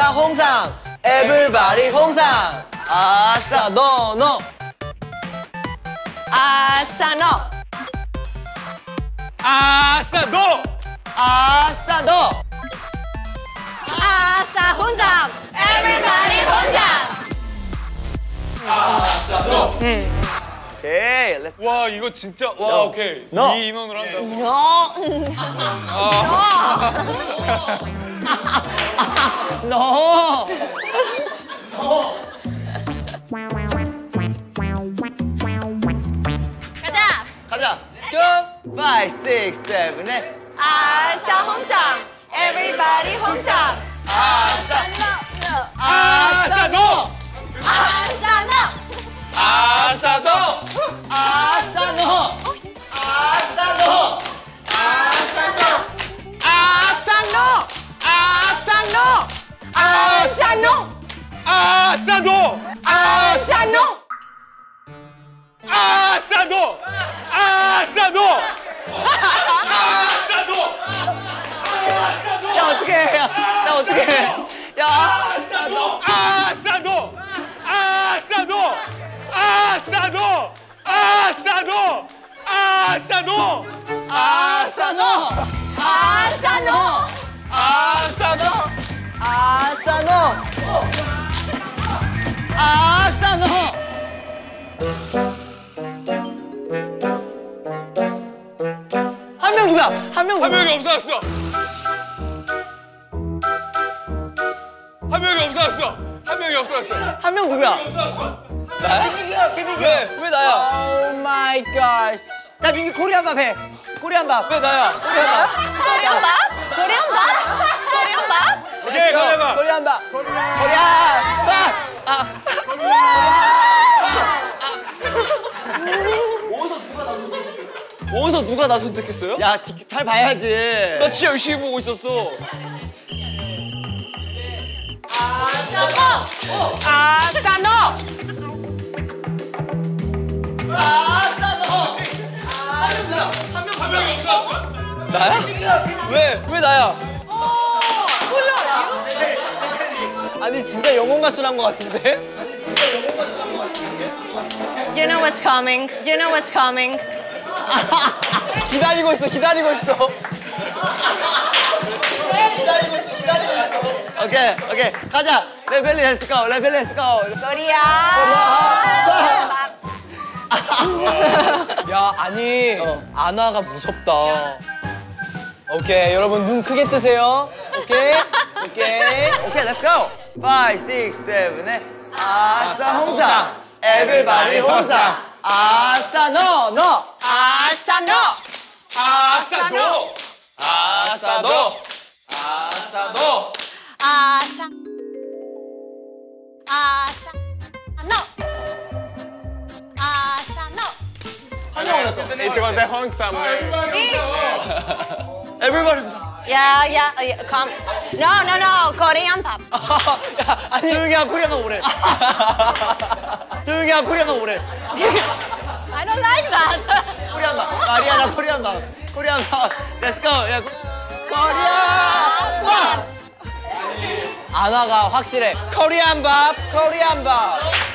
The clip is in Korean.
아싸 홍삼 everybody 홍삼 아싸 너 아싸 너 아싸 너 아싸 너 아싸 혼삼 everybody 혼삼 아싸 너 오케이 렛츠 와 이거 진짜 와 오케이 너. 이 인원으로 한다고 너 가자 go 5, 6, 7, 8 아싸 혼삼 everybody 혼삼 아싸 아싸 너 아싸 너 아싸 너 아싸 너 아싸 너 아싸 너 아싸 너 아싸 너 아싸 너 아싸 너 아싸 너 아싸 너 아싸 너 아싸 너 야 어떡해 야 어떡해 야 아싸 너 아싸 너 아싸 너 아싸 너 아싸 너 아싸 너 아싸 너 아싸 너 아싸 너 아싸 너 아싸 너 한 명 누구야? 한 명 한 누구야? 명이 없어졌어 한 명이 없어졌어 한 명이 없어졌어 한 명 누구야? 없어졌어 나야? 왜 나야? Oh my gosh 나 민기 코리안 밥 해. 코리안 밥. 왜 나야? 코리안 밥? 코리안 밥? 코리안 밥? 코리안 밥? 오케이 걸려봐 코리안 밥. 코리안 밥. 아. 어디서 누가 나 선택했어요? 야, 잘 봐야지. 나 진짜 열심히 보고 있었어. 아싸 너 아싸 너 아싸 너. 한 명이 없어졌어 나야? 왜 나야? 몰라 아니 진짜 영혼 가수란 것 같은데? You know what's coming You know what's coming 기다리고 있어. 기다리고 있어. 오케이 가자. 레벨리 렛츠 고. 레벨리 렛츠 고. 코리안 밥 야 아니 아나가 무섭다. 오케이 여러분 눈 크게 뜨세요. 오케이 렛츠 고. 5, 6, 7, 8 아싸 홍삼 에브리바디 홍삼 아싸 너 아싸 너 아싸 너 아싸 너 아싸 너 아싸 아싸 너 아싸 너 이쪽은 홍삼 에브리바디 홍삼 Yeah, come. No, Korean pop. 야, 아니 조용히 하 코리안만 오래. 조용히 하 코리안만 오래. I don't like that. 코리안만. 마리아나 코리안만. 코리안만. Let's go. 야, 코리안 밥. 아나가 확실해. 코리안 밥.